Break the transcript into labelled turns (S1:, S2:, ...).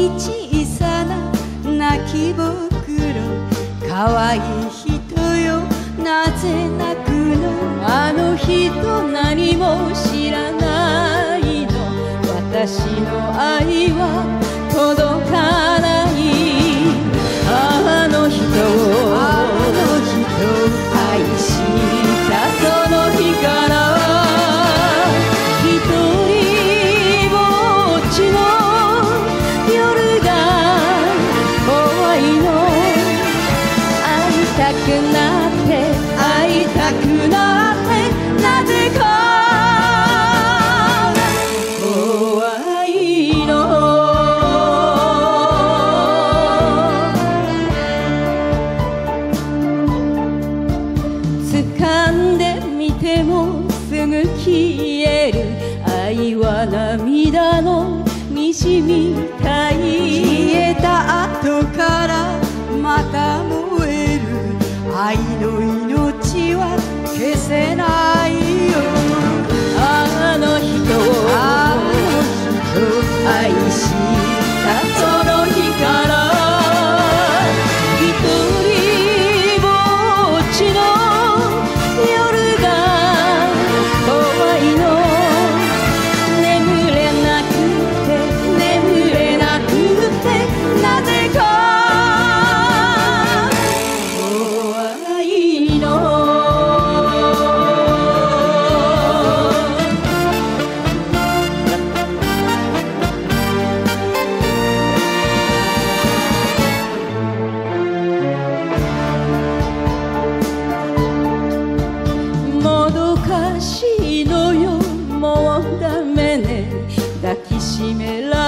S1: い小さな泣きぼくろ、かわいい人よなぜ泣くの。あの人何も知らないの。私の愛は届かない。あの人を愛したその日から一人ぼっちの夜が怖いの。会いたくなって会いたくなってなぜか怖いの。掴んでみてもすぐ消える愛は涙の虹みたい。消えた後からまた燃える愛の命は消せないよ。あの人を愛したその日から一人ぼっちの夜が怖いの。眠れなくて眠れなくてなぜか怖いの。もどかしいのよもうダメね。抱きしめら